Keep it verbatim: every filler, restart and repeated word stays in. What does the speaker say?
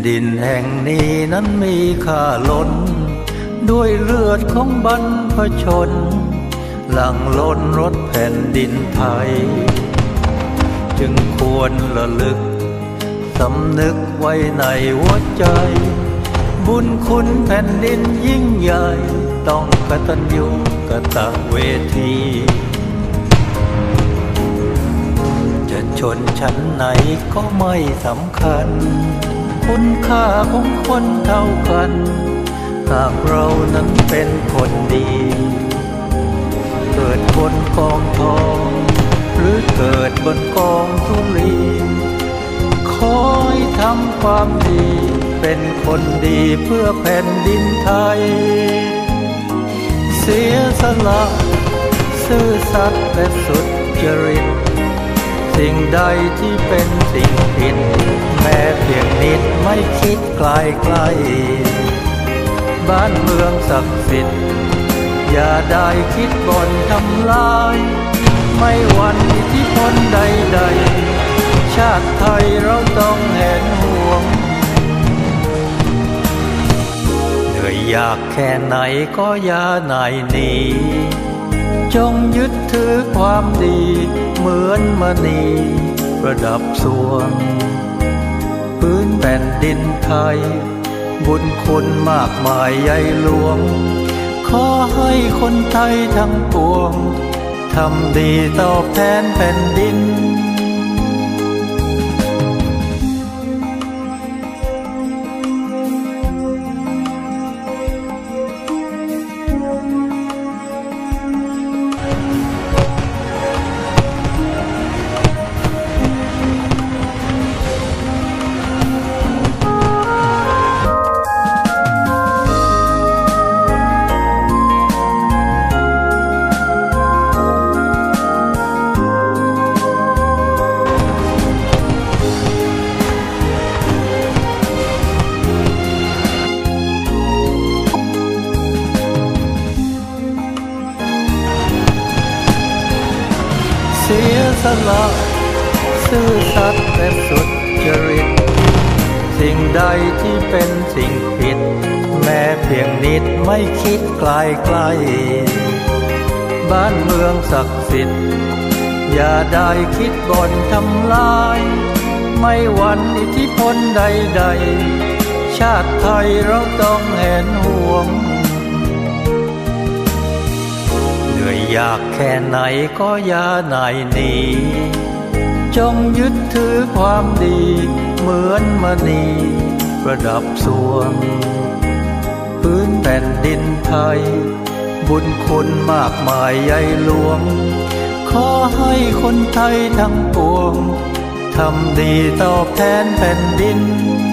ดินแห่งนี้นั้นมีค่าล้นด้วยเลือดของบรรพชนหลั่งล้นรถแผ่นดินไทยจึงควรระลึกสำนึกไว้ในหัวใจบุญคุณแผ่นดินยิ่งใหญ่ต้องกตัญญูกตเวทีจะชนชั้นไหนก็ไม่สำคัญคุณค่าของคนเท่ากันหากเรานั้นเป็นคนดีเกิดบนกองทองหรือเกิดบนกองธุลีขอให้ทำความดีเป็นคนดีเพื่อแผ่นดินไทยเสียสละซื่อสัตย์และสุจริตสิ่งใดที่เป็นสิ่งผิดแม้เพียงนิดไม่คิดไกลไกลบ้านเมืองศักดิ์สิทธิ์อย่าได้คิดบ่นทำลายไม่หวั่นอิทธิพลใดๆชาติไทยเราต้องเห็นห่วงเหนื่อยยากแค่ไหนก็อย่าหน่ายหนีจงยึดถือความดีเหมือนมณีประดับสวงพื้นแผ่นดินไทยบุญคุณมากมายใหญ่หลวงขอให้คนไทยทั้งปวงทำดีตอบแทนแผ่นดินเสียสละซื่อสัตย์และสุจริตสิ่งใดที่เป็นสิ่งผิดแม้เพียงนิดไม่คิดไกลไกลบ้านเมืองศักดิ์สิทธิ์อย่าได้คิดบ่นทำลายไม่หวั่นอิทธิพลใดๆชาติไทยเราต้องเห็นห่วงเหนื่อยยากแค่ไหนก็อย่าหน่ายหนีจงยึดถือความดีเหมือนมณีประดับสวงพื้นแผ่นดินไทยบุญคุณมากมายใหญ่หลวงขอให้คนไทยทั้งปวงทำดีตอบแทนแผ่นดิน